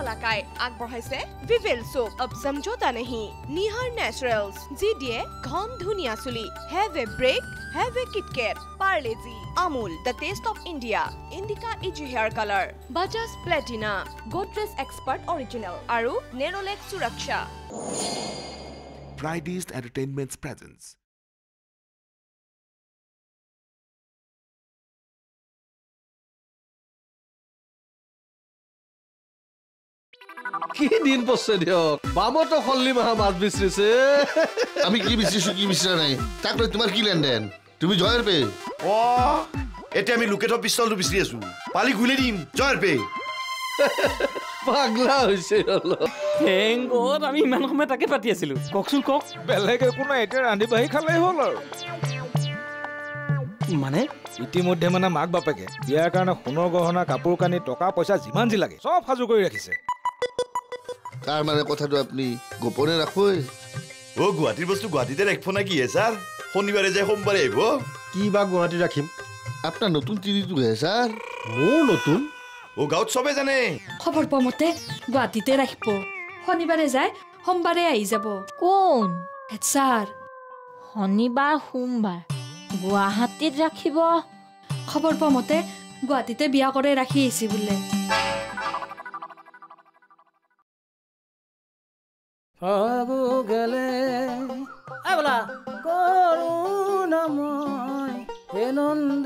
কলাকাই আগবঢ়াইছে ভিভেল সোপ अब समझौता नहीं निहार नेचुरल्स जी दिए घन धुनिया चुली have a break have a KitKat Parle G Amul the taste of India Indica easy hair colour Bajaj Platina Godrej expert original आरु नेरोलेक्स सुरक्षा Fridays Entertainment's presence. কি দিন পড়ছে দিয়ক বামতো খল্লি মাহা মাছ বিচৰিছে আমি কি বিচৰিছো কি বিচৰা নাই তাক লৈ তোমাৰ কি লেনদেন তুমি জয়েৰ পে অ এতিয়া আমি লোকেটৰ পিস্তলটো বিচৰি আছো পালি গুলি দিম জয়েৰ পে পাগলা হৈছে থেংক গড আমি ইমান সময় তাকে পাতি আছিলো ককচোন কক বেলেগ একো নাই এতিয়া ৰান্ধি বাঢ়ি খালেই হ'ল আৰু মানে ইতিমধ্যে মানে মাক বাপেকে বিয়াৰ কাৰণে সোণৰ গহনা কাপোৰ কানি টকা পইচা যিমান যি লাগে চব সাজু কৰি ৰাখিছে তাৰ মানে কথাটো আপুনি গোপনে ৰাখোই ও গুৱাহাটীৰ বস্তু গুৱাহাটীতে ৰাখিব না কি হে ছাৰ শনিবাৰে যায় সোমবাৰে আহিব কি বা গুৱাহাটী ৰাখিম আপোনাৰ নতুন তিৰিটো হে ছাৰ মোৰ নতুন ও গাঁৱত চবে জানে খবৰ পোৱা মতে গুৱাহাটীতে ৰাখিব শনিবাৰে যায় সোমবাৰে আহি যাব কোন ছাৰ শনিবাৰ সোমবাৰ গুৱাহাটীত ৰাখিব খবৰ পোৱা মতে গুৱাহাটীতে বিয়া কৰে ৰাখি আহিছে বোলে গেলে বোলা কৰোণাময় হে নন্দ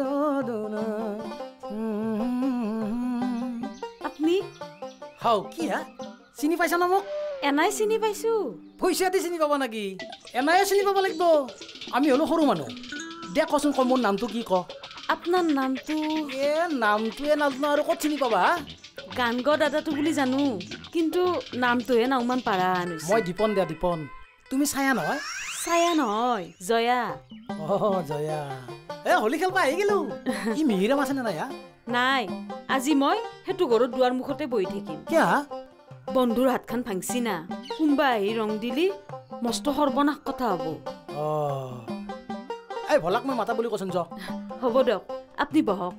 আপুনি হাও কি হা চিনি পাইছা না মোক এনাই চিনি পাইছো পইচা দি চিনি পাবা নেকি এনাই চিনি পাব লাগিব আমি হলো সৰু মানুহ দে কচোন ক মোৰ নামটো কি ক আপোনাৰ নামটো নামটোৱে নাজানো আৰু ক'ত চিনি পাবা গান গ দাদাটো বুলি জানো কিন্তু নামটোহে নাওমান পাৰা আনিছো মই দীপন দিয়া দীপন তুমি ছায়া নহয় ছায়া নহয় জয়া জয়া হোলী খেলবা আহি গেলো ই মিহিৰাম আছে নে নাই নাই আজি মই হেতু ঘৰত দুৱাৰ মুখতে বহি থাকিম কিয়া বন্ধুৰ হাতখন ভাঙছি না কোনবা আহি ৰং দিলি মস্ত সৰ্বনাশ কথা হ'ব এই ভলাক মই মাতা বুলি কৈছোন য হ'ব দিয়ক আপুনি বহক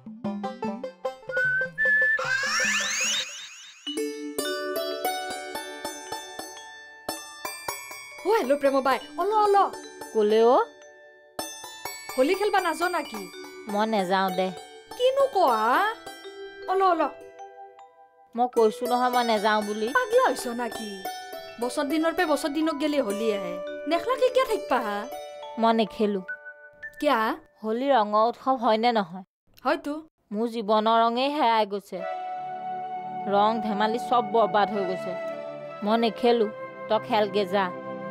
ও হেল্ল' প্ৰেম বাই অল ক'লেও হোলী খেলবা নাজ নাকি মই নেযাওঁ দে কিনো কোৱা অল মই কৈছো নহয় মই নেযাওঁ বুলি পাগলা হৈছ নাকি বছৰ দিনৰ পে বছৰ দিনক গেলি হোলী আহে নেখলাকে কিয় থাকিবা মই নেখেলো কিয়া হোলী ৰঙৰ উৎসৱ হয়নে নহয় হয়তো মোৰ জীৱনৰ ৰঙেই হেৰাই গৈছে ৰং ধেমালি চব বৰবাদ হৈ গৈছে মই নেখেলো তই খেলগে যা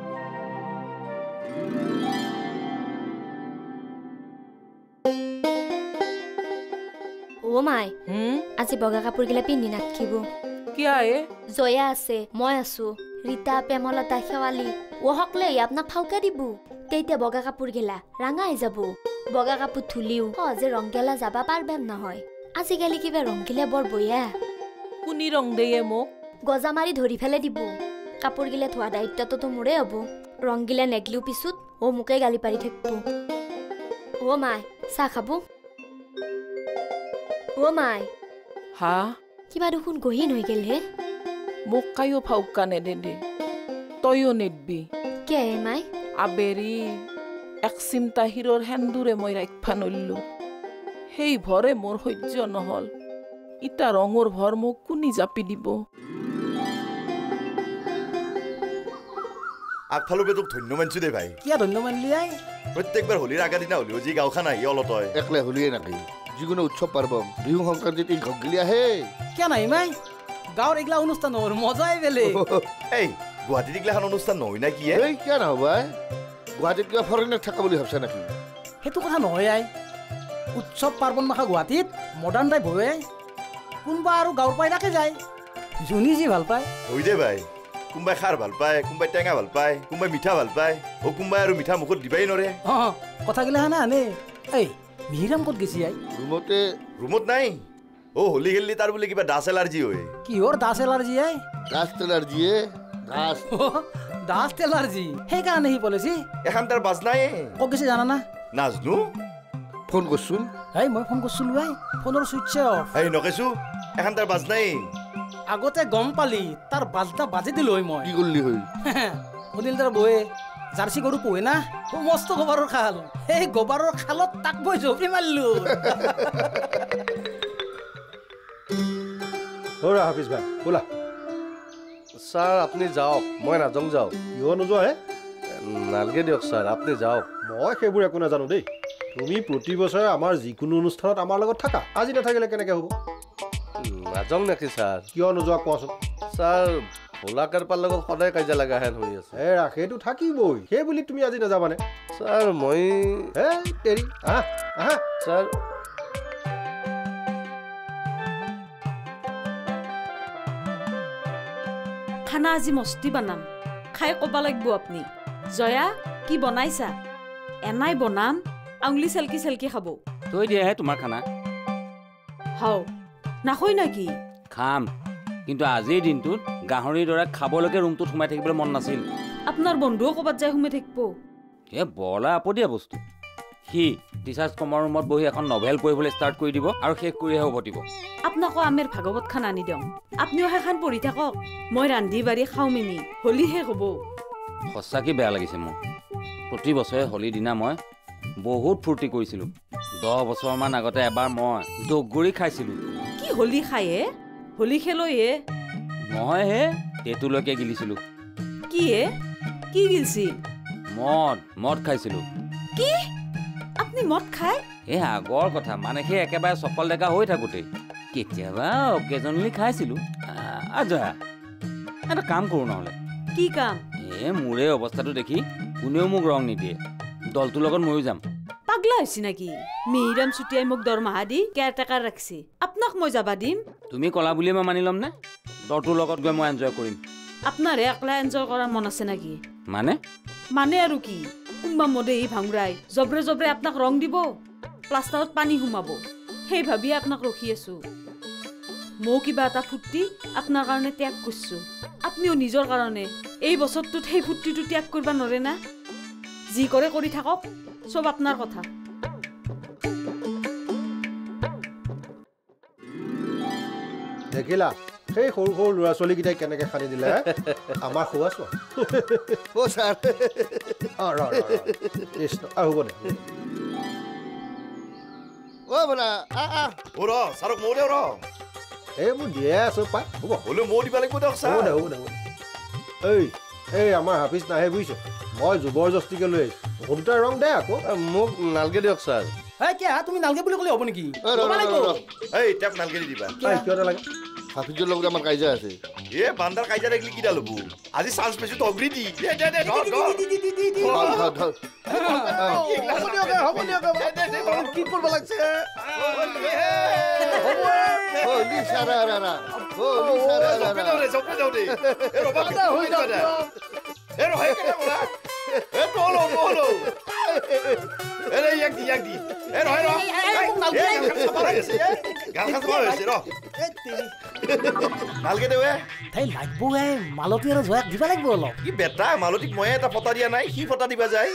ও মাই আজি বগা কাপোৰ গিলা পিন্ধি নাথিব কিয়া জয়া আছে মই আছো ৰীতা প্ৰেমলতা শেৱালি ও সকলে আপোনাক ফাউকা দিব তেতিয়া বগা কাপোৰ গিলা ৰাঙা হৈ যাব বগা কাপোৰ ধুলিও সহজে ৰং গেলা যাবা পাৰবেন নহয় আজিকালি কিবা ৰং গিলা বৰ বয়া কোনি ৰং দিয়ে মোক গজা মাৰি ধৰি ফেলে দিব কাপোৰ গিলা ধোৱা দায়িত্বটো মোৰে হ'ব ৰং গিলা নেগলিও পিছত ও মোকে গালি পাৰি থাকিব ও মাই চাহ খাব ও মাই হা কিবা দেখোন গহীন হৈ গেল হে মোক কায়ো ফাউকা নেদে তয়ো নেদবি কে মাই আবেৰি এক চিমটা হিৰৰ হেন্দুৰে মই ৰাখবা নল্লো সেই ভৰে মোৰ সহ্য নহল ইটা ৰঙৰ ভৰ মোক কোনি জাপি দিব আগফালৰ বেদক ধন্য মানছো দে ভাই কিয়া ধন্য মানলি আই প্ৰত্যেকবাৰ হোলীৰ আগা দিনা হ'লেও যি গাঁওখন আহি অলতই একলে হোলীয়ে নাকি যিকোনো উৎসৱ পাৰ্বণ বিহু সংক্ৰান্তিত এই ঘগিলি আহে কিয়া নাই মাই গাঁৱৰ এইগিলা অনুষ্ঠান নহৰ মজাই বেলেগ এই গুৱাহাটীত এইগিলাখন অনুষ্ঠান নহয় না কি এই কিয় নহ'ব গুৱাহাটীত কিবা ফৰেনাৰ থকা বুলি ভাবছা নেকি সেইটো কথা নহয় আই উৎসৱ পাৰ্বণ মাখা গুৱাহাটীত মডাৰ্ণ টাইপ হয় কোনোবা আৰু গাঁৱৰ পাই থাকে যায় যোনী যি ভাল পায় হৈ দে ভাই কোনোবাই খাৰ ভাল পায় কোনোবাই টেঙা ভাল পায় কোনোবাই মিঠা ভাল পায় ও কোনোবাই আৰু মিঠা মুখত দিবাই নৰে কথাগিলা হানে হানে এই মিহিৰাম ক'ত গেছি আই ৰুমত নাই ও হোলী খেললি তাৰ বোলে কিবা ডাষ্ট এলাৰ্জি হয় কিহৰ ডাষ্ট এলাৰ্জি আই ডাষ্ট এলাৰ্জি ডাষ্ট এলাৰ্জি সেইকাৰণে সি পলিচি এখন তাৰ বাজ নাই ক'ত গেছি জানা না নাজনো ফোন কৰছোন এই মই ফোন কৰছিলো আই ফোনৰ ছুইচ অফ এই নকেছো এখন তাৰ বাজ নাই আগতে গম পালি তাৰ বাজনা বাজি দিলো মই কি করলি হই অনিল দাৰ বয়ে জাৰ্চি গৰু পোহে না মস্ত গোবৰৰ খাল এই গোবৰৰ খালত তাক বৈ জপি মাৰিলো ওরা হাফিজ ভাই বলা স্যার আপনি যাওক মই নাজং যাও কিয় নোযোৱা হে নালগে দিয়ক স্যার আপনি যাওক মই সেইবোৰ একো নাজানো দেই তুমি প্ৰতি বছৰে আমাৰ যিকোনো অনুষ্ঠানত আমাৰ লগত থাকা আজি নাথাকিলে কেনেকৈ হ'ব নাজং নেকি স্যার কিয় নোযোৱা কোৱাচোন স্যার ভোলাকাৰপাৰ লগত সদায় কাজিয়া লগা হেন হৈ আছে সেইটো থাকিবই সেই বুলি তুমি আজি নাযাবানে স্যার মই হে তেৰি আহা আহা স্যার খানা আজি মস্তি বনাম খাই ক'ব লাগিব আপুনি জয়া কি বনাইছা এনাই বনাম আঙুলি চেলকি চেলকি খাব তই দিয়াহে তোমাৰ খানা হাও নাখৈ নেকি খাম কিন্তু আজিৰ দিনটোত গাহৰিৰ দৰে খাবলৈকে ৰুমটোত সোমাই থাকিবলৈ মন নাছিল আপোনাৰ বন্ধুও ক'ৰবাত যাই সোমাই থাকিব বলা আপদীয়া বস্তু সি টিচাৰ্ছ কমৰ ৰুমত বহি এখন নভেল পঢ়িবলৈ ষ্টাৰ্ট কৰি দিব আৰু শেষ কৰিহে উভতিব আপোনাকো আমেৰ ভাগৱত খান আনি দিওঁ আপুনিও সেইখন পঢ়ি থাকক মই ৰান্ধি বাঢ়ি খাওঁ মিনি হলিহে হ'ব সঁচাকৈ বেয়া লাগিছে মোৰ প্ৰতি বছৰে হোলীৰ দিনা মই বহুত ফূৰ্তি কৰিছিলোঁ 10 বছৰমান আগতে এবাৰ মই দগৰি খাইছিলোঁ কি হোলী খায়ে হোলী খেলৈয়ে মই হে তেতুলৈকে গিলিছিলোঁ কি কি গিলছিল মদ খাইছিলোঁ কি আপুনি মদ খায় এই আগৰ কথা মানে সেই একেবাৰে চকল ডেকা হৈ থাকোঁতেই কেতিয়াবা অকেজনলি খাইছিলোঁ জয়া এটা কাম কৰোঁ নহ'লে কি কাম মোৰে অৱস্থাটো দেখি কোনেও মোক ৰং নিদিয়ে দলটোৰ লগত ময়ো যাম পাগলা হৈছে নেকি মিহিৰাম চুটিয়াই মোক দৰমহা দি কেয়াৰটেকাৰ ৰাখিছে আপোনাক মই যাবা দিম তুমি ক'লা বুলিয়ে মই মানি ল'ম নে দলটোৰ লগত গৈ মই এনজয় কৰিম আপোনাৰে একলা এনজয় কৰাৰ মন আছে নেকি মানে আৰু কি কোনোবা মদেহি ভাঙৰাই জবৰে জবৰে আপোনাক ৰং দিব প্লাষ্টাৰত পানী সোমাব সেই ভাবি আপোনাক ৰখি আছো মই কিবা এটা ফুৰ্তি আপোনাৰ কাৰণে ত্যাগ কৰিছো আপুনিও নিজৰ কাৰণে এই বছৰটোত সেই ফুৰ্তিটো ত্যাগ কৰিব নোৱাৰে না যি কৰে কৰি থাকক চব আপোনাৰ কথা দেখিলা সেই সৰু সৰু ল'ৰা ছোৱালীকেইটাই কেনেকৈ খানি দিলে আমাৰ খোৱা চোৱা ছাৰ হ'ব দে বনা ছাৰক মৌ দেউ এই মোৰ দিয়ে আছো পাই হ'ব হ'লেও মৌ দিব লাগিব দিয়ক ছাৰ হ'ব দে এই আমাৰ হাফিজ নাহে বুজিছ মই জবৰদস্তিকে লৈ আহিছোঁ দুটা ৰং দে আকৌ মোক নালগে দিয়ক ছাৰ তুমি নালগে বুলি ক'লে হ'ব নেকি এই তেওঁক নালগে দি দিবা কিয় নালাগে হাফিজৰ লগত আমাৰ কাজিয়া আছে বান্দাৰ কাজিয়া দেখিলে কিডাল ল'ব আজি চান্স পাইছোঁ তগৰি দি কি কৰিব লাগছে নালগে দেৱে তাই লাগব মালতী আৰু জয়াক দিবা লাগিব অলপ কি বেটা মালতীক মই এটা ফটা দিয়া নাই সি ফটা দিবা যায়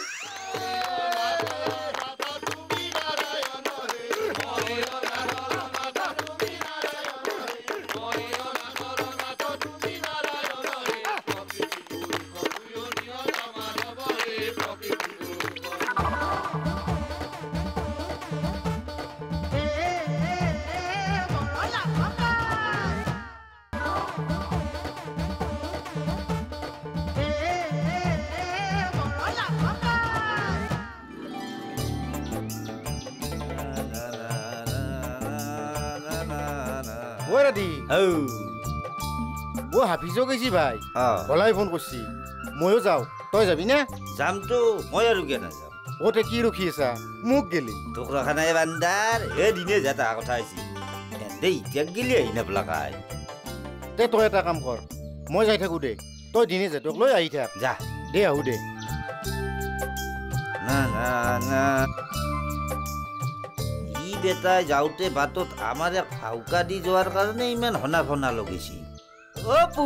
মই হাফিজো গৈছি ভাই ভলাই ফোন কৰিছি ময়ো যাওঁ তই যাবি নে যামতো মই আৰু কিয় নাযাম ওতে কি ৰখি আছা মোক গেলি তোক ৰখা নাই বান্দাৰ দিনে যা তাৰ কথা আহিছি এনে এতিয়া গেলি আহি নাপলা খাই তে তই এটা কাম কৰ মই যাই থাকো দে তই দিনে যা তোক লৈ আহি থাক যা দে আহো দে না না না ই বেটাই যাওঁতে বাটত আমাৰ এক ফাউকা দি যোৱাৰ কাৰণে ইমান হনা ফনা লগাইছি অপু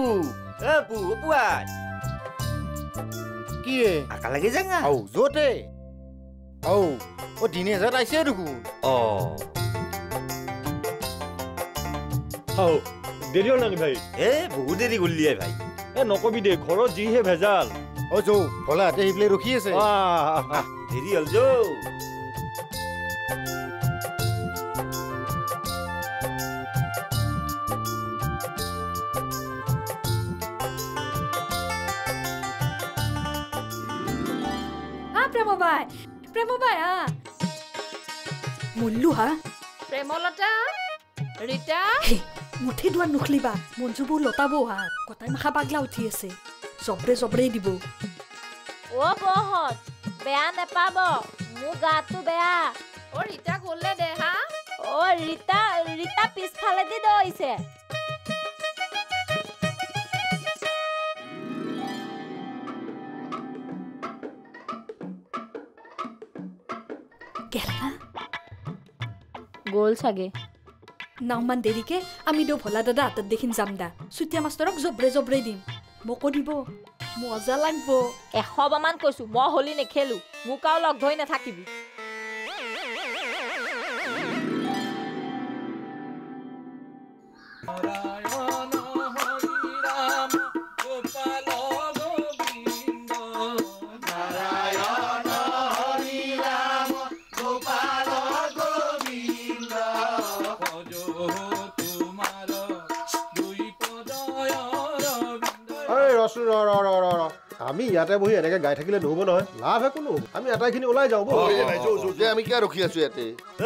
কি আকা লাগি যাঙা আও যতে আও ও দিনে যা আইছে দেখোন দেৰি হ'ল নেকি ভাই বহুত দেৰি গ'লি ভাই নকবি দে ঘৰত যিহে ভেজাল যৌ ভোলাহঁতে সেইফালে ৰখি আছে দেৰি হ'ল যৌ প্ৰেমবাই মল্লু হা প্ৰেমলতা ৰীতা মুঠি দোৱা নুখলিবা মঞ্জু বৌ লতা বৌ হা কটাই মাখা পাগলা উঠি আছে জবৰে দিব অ বহত বেয়া নেপাব মোৰ গাটো বেয়া অ ৰীতা গ'লে দে হা অ ৰীতা পিছফালেদি দৌৰিছে গ'ল চাগে নাওমান দেৰিকে আমি দিওঁ ভোলা দাদা হাতত দেখিম যাম দা চুতীয়া মাষ্টৰক জবৰে দিম মোকো দিব মজা লাগব 100 মান কৈছো মই হলি নেখেলো মোক আৰু লগ ধৰি নাথাকিবি আমি ইয়াতে বহি এনেকে গাই থাকিলে নহ'ব নহয় লাভ একো নহ'ব আমি আটাইখিনি ওলাই যাওঁ আমি কিয় ৰখি আছো ইয়াতে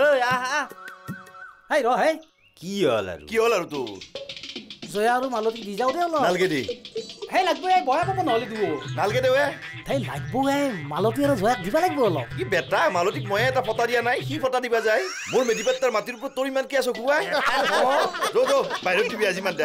কি হ'ল আৰু তোৰ জয়া আৰু মালতী দি যাওঁ দে অলপ নালগে দে হেই লাগব বয়া পাব নহ'লে দিব নালগে দে হেই লাগব মালতী আৰু জয়াক দিবা লাগিব অলপ কি বেটা মালতীক মই এটা ফটা দিয়া নাই সি ফটা দিবা যায় মোৰ মেডিপেটৰ মাটিৰ ওপৰত তোৰ ইমান কি আছ খুৱাই বাহিৰত দিবি আজি মান দে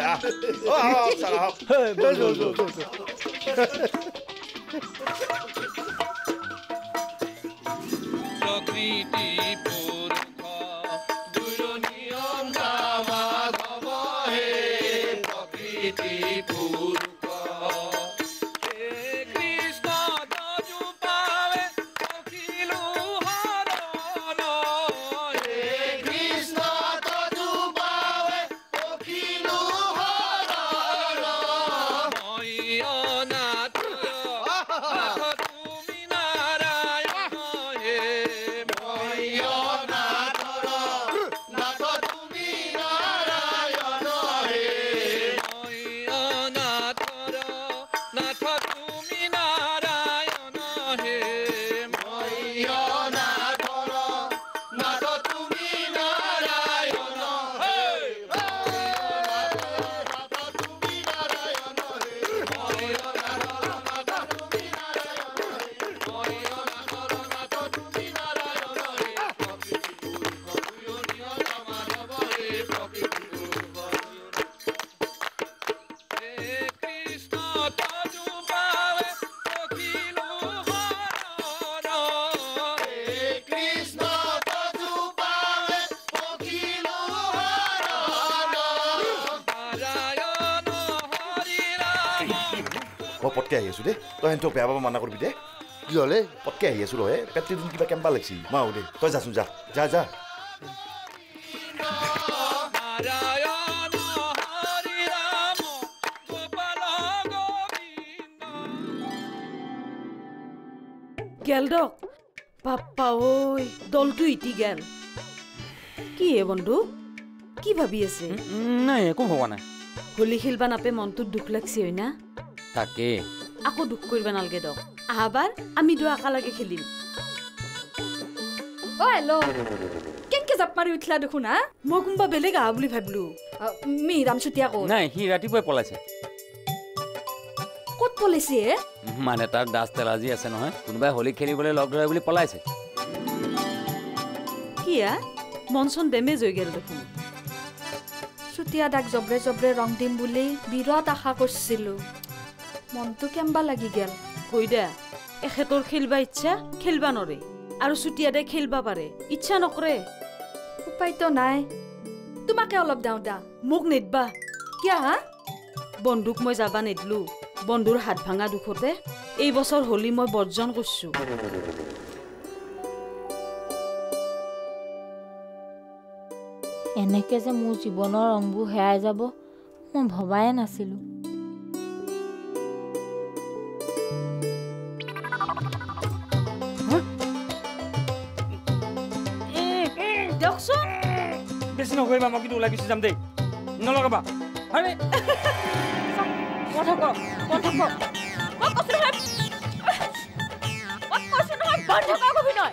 পটকে আহি আছো দে তই হেন বেয়া পাব মানা কৰিবি দে কি হ'লে পটকে আহি আছো ৰহে পেটটো কিবা কেম্বা লাগছি মা দে তই যাচোন যা গেল দক বাপ্পা ঐ দলটো ইটি গেল কি হে বন্ধু কি ভাবি আছে নাই একো ভবা নাই হোলী খেলবা নাপে মনটোত দুখ লাগছে হয় না তাকে আকৌ দুখ কৰিবা নালগে দক আহাবাৰ আমি দুই একেলগে খেলিম অ হেল্ল' কেনকে জাপ মাৰি উঠলা দেখোন হা মই কোনোবা বেলেগ আহা বুলি ভাবিলো মিহিৰাম চুতীয়া ক'ত নাই সি ৰাতিপুৱাই পলাইছে ক'ত পলাইছে মানে তাৰ দাস তেলাজি আছে নহয় কোনোবাই হোলী খেলিবলৈ লগ ধৰে বুলি পলাইছে কিয়া মন চন ডেমেজ হৈ গেল দেখোন চুতীয়া দাক জবৰে ৰং দিম বুলি বিৰাট আশা কৰিছিলো মনটো কেম্বা লাগি গেল হৈ দে এখেতৰ খেলবা ইচ্ছা খেলবা নৰে আৰু চুতীয়া দে খেলবা পাৰে ইচ্ছা নকৰে উপায়তো নাই তোমাকে অলপ দাও দা মোক নেদবা কিয়া হা বন্ধুক মই যাবা নেদলো বন্ধুৰ হাত ভাঙা দুখতে এই বছৰ হোলী মই বৰ্জন কৰিছো এনেকে যে মোৰ জীৱনৰ ৰংবোৰ হেৰাই যাব মই ভবাই নাছিলো। দিয়কচোন বেছি নকৰিবা মই কিন্তু ওলাই গুচি যাম দেই নলগাবা আৰে বন্ধ কৰ মই কৈছো নহয় বন্ধ কৰ অভিনয়।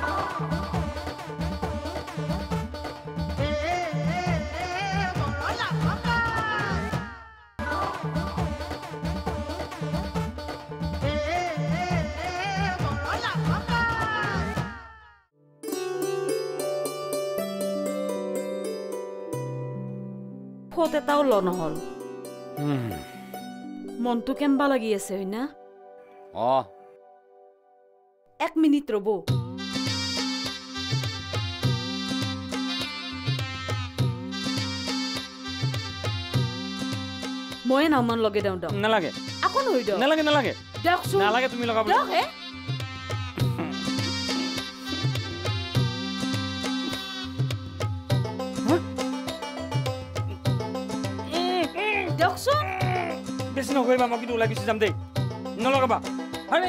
ফোট এটাও ল নহল মনটো কেম্বা লাগি আছে হয় না? 1 মিনিট ৰব। মই নামান লগে দাও দাও নালাগে আকৌ নই দাও নালাগে দেখছো নালাগে তুমি লগাব দেখ হে দেখছো বেছি নকৰিবা মই কিন্তু ওলাই গুচি যাম দেই নলগাবা আৰে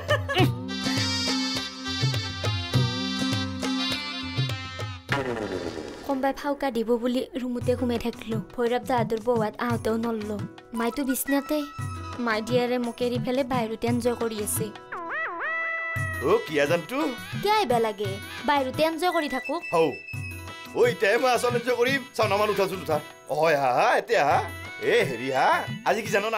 কোনোবাই ফাউকা দিব বুলি ৰুমতে ঘুমাই থাকিলো। ভৈৰৱ দাদুৰ বৌৱাত আহোঁতেও নললো। মাইতো বিচনাতে মাই দিয়াৰে মোক এৰি ফেলে বাহিৰতে এনজয় কৰি আছে। কিয়া জানটো কিয় আহিব লাগে বাহিৰতে এনজয় কৰি থাকো। এতিয়াই মই আচল এনজয় কৰিম। চাও নামান উঠাচোন উঠা। হয় হা এতিয়া হা হেৰি হা আজি কি জানো না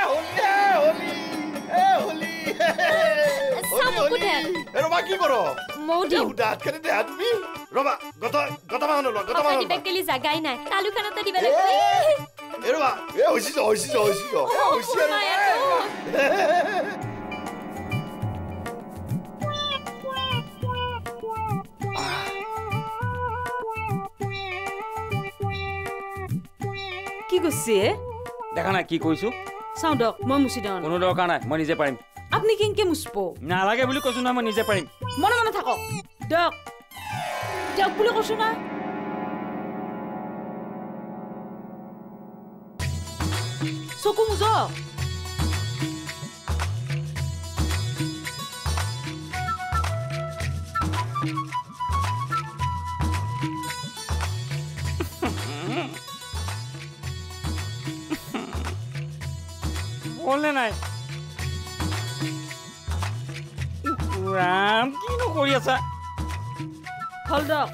ৰবা কি কৰ তুমি ৰবা গতমাকেলি জাগাই নাই তালুখানতে দিব লাগে ৰবা হৈছি কি কৈছে দেখা নাই কি কৈছো চাও দক মই মুছি দাও কোনো দৰকাৰ নাই মই নিজে পাৰিম। আপনি কেনকে মুছব নালাগে বুলি কৈছো না মই নিজে পাৰিম। মনে মনে থাকক দক দক বুলি কৈছো না। চকু মুজক বলে নাই ৰাম কিনো কৰি আছা হল দক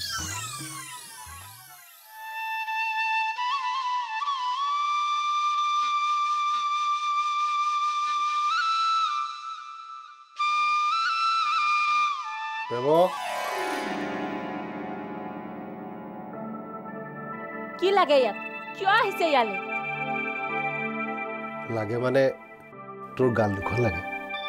কি লাগে ইয়াত কিয় আহিছে ইয়ালে? লাগে মানে তোৰ গাল দুখন লাগে।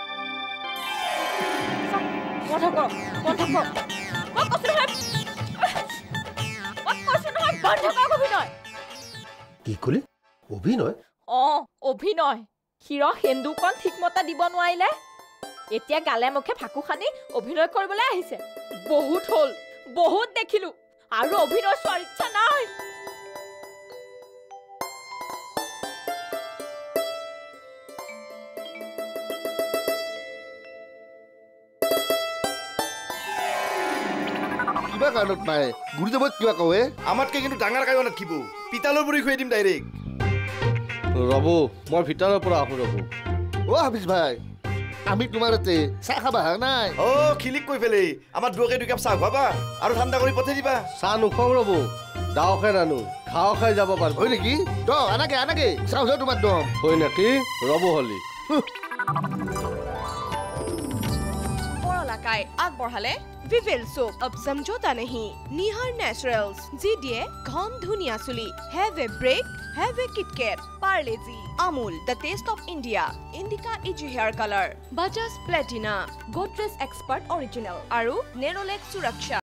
কি কলি অভিনয়? অভিনয় হিৰ সেন্দুকণ ঠিকমতে দিব নোৱাৰিলে এতিয়া গালে মুখে ফাকু খানি অভিনয় কৰিবলৈ আহিছে। বহুত হল বহুত দেখিলো আৰু অভিনয় চোৱাৰ ইচ্ছা নাই। কিবা কাৰণত নাই গুৰুদেৱত কিবা কয় আমাতকে কিন্তু ডাঙৰ কায়ো নাথাকিব। পিতালৰ বুঢ়ী খুৱাই দিম ডাইৰেক্ট। ৰব মই ভিতৰৰ পৰা আহো ৰব। হাফিজ ভাই আমি তোমাৰ ইয়াতে চাহ খাবা হা নাই? খিলিক কৈ পেলাই আমাৰ দুৱাকে 2 কাপ চাহ খুৱাবা আৰু ঠাণ্ডা কৰি পঠাই দিবা। চাহ নোখোৱাম ৰব দাও খাই নানো খাও খাই যাব পাৰিব। হয় নেকি? আনাগে চাহ তোমাৰ দম হয় নেকি? ৰব হলি পৰলাকাই আগবঢ়ালে विवेल सोप। अब समझौता नहीं। निहार नेचुरल्स जी दिए घम धुनिया चुली। Have a break have a KitKat. Parle G Amul the taste of India. Indica easy hair colour. Bajaj Platina Godrej expert original आरु नेरोलेक्स सुरक्षा।